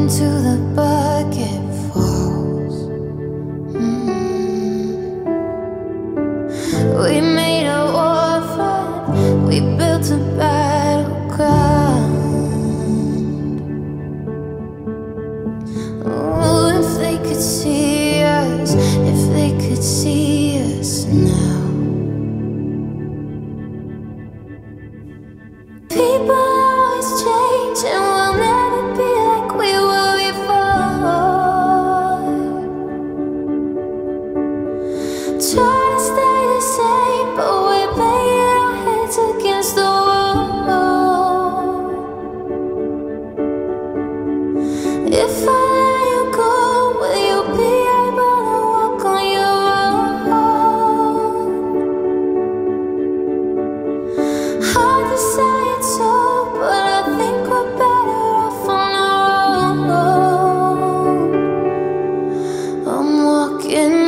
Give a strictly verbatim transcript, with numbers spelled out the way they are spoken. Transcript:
into the bucket falls. mm. We made a war front, we built a battleground. Oh, if they could see us, if they could see us now. People always change and we'll never be like we were before. Try to stay the same, but we're banging our heads against the wall. If I let you go, will you be able to walk on your own? Hard to say it's so, but I think we're better off on our own. I'm walking